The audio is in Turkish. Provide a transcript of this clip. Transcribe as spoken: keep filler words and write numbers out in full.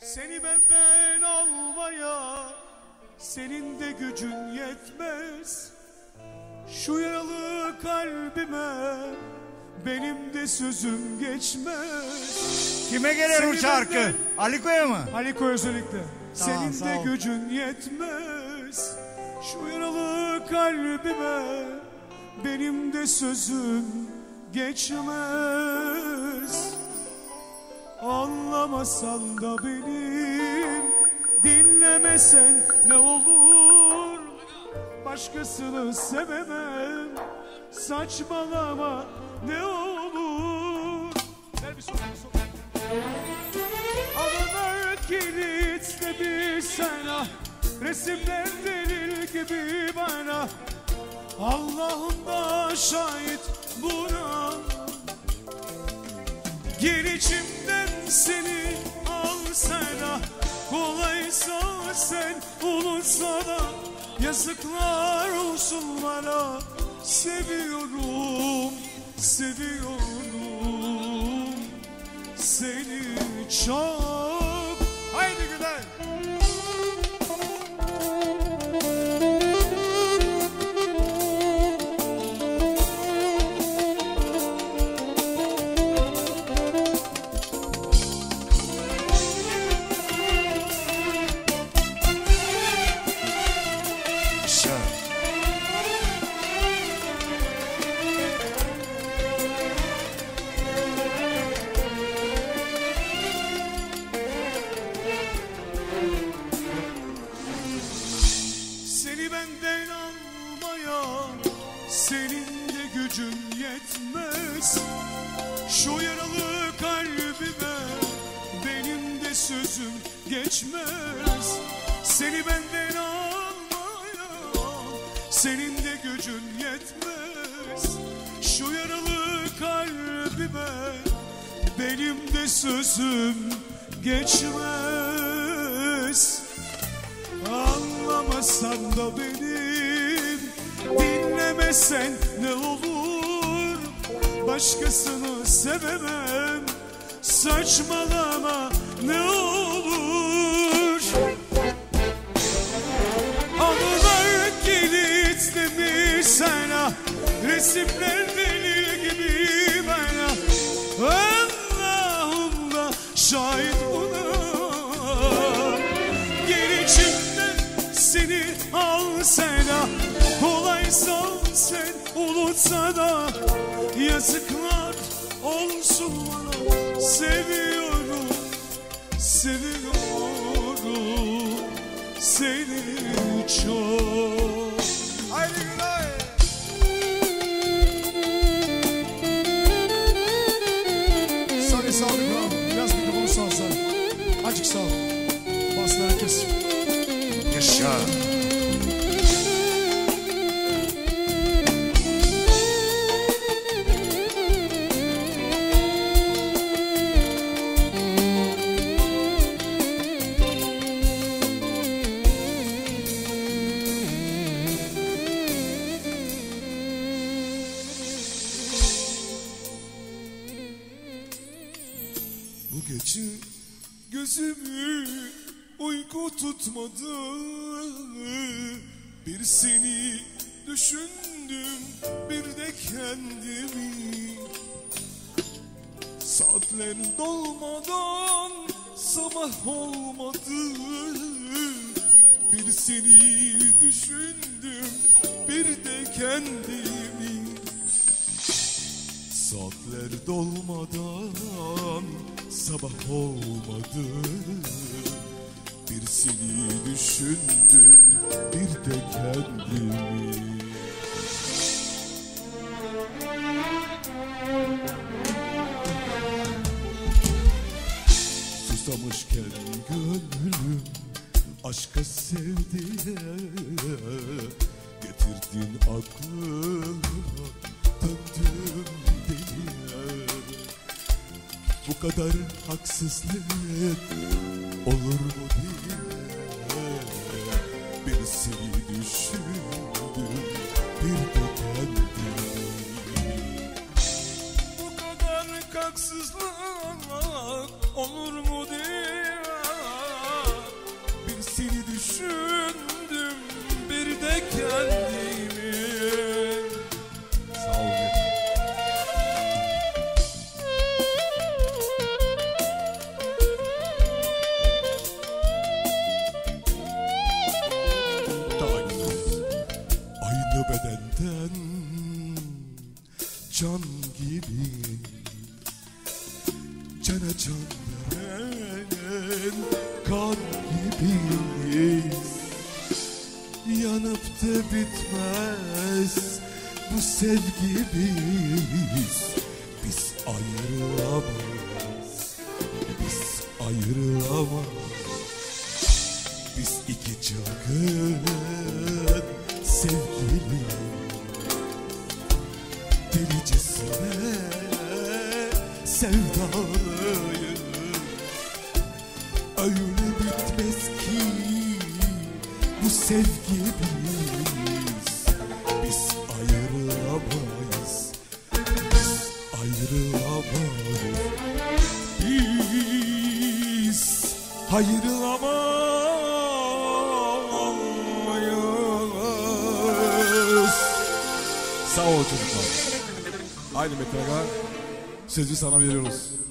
Seni benden almaya senin de gücün yetmez. Şu yaralı kalbime benim de sözüm geçmez. Kime gelir Seni bu şarkı? benden... Aliko'ya mı? Aliko özellikle. Tamam, senin de gücün yetmez. Şu yaralı kalbime benim de sözüm geçmez. Anlamasan da benim, dinlemesen ne olur? Başkasını sevemem, saçmalama ne olur? Ver bir soru, bir soru. Adana kilitle bir sana, resimler delil gibi bana. Allah'ım da şahit buna. Gir içimden seni alsana, kolaysa sen unutsana. Yazıklar olsun bana, seviyorum, seviyorum seni çok. Haydi Güler. Seni benden almaya senin de gücün yetmez. Şu yaralı kalbime benim de sözüm geçmez. Seni benden almaya senin de gücün yetmez. Şu yaralı kalbime benim de sözüm geçmez. Anlamasan da benim, dinlemesen ne olur? Başkasını sevemem, saçmalama ne olur? Anılar kilitlemiş sana, resimler delil gibi bana. Allah'ım da şahit buna. Gel içimden seni alsana, kolaysa sen unutsana. Yazıklar olsun bana, seviyorum, seviyorum seni çok. Haydi Gülay. Sarı sağ ol, biraz mikrofonu sağ ol. Azıcık sağ ol. Basın herkes. Yaşa. Bu gece gözümü uyku tutmadı. Bir seni düşündüm, bir de kendimi. Saatler dolmadan sabah olmadı. Bir seni düşündüm, bir de kendimi. Saatler dolmadan sabah olmadı. Bir seni düşündüm, bir de kendimi. Susamışken gönlüm aşka sevdiye, getirdin aklıma, döndüm deliye. Bu kadar haksızlık olur mu diye bir seni düşündüm, bir de kendimi. Bu kadar haksızlık olur mu diye kan gibiyiz. Yanıp da bitmez bu sevgimiz. Biz ayrılamayız, biz ayrılamayız. Biz iki çılgın sevgili, delicesine sevdalıyız. Öyle bitmez ki bu sevgimiz. Biz ayrılamayız, biz ayrılamayız. Biz ayrılamayız. Sağ ol çocuklar. Aynı Metraga sözü sana veriyoruz.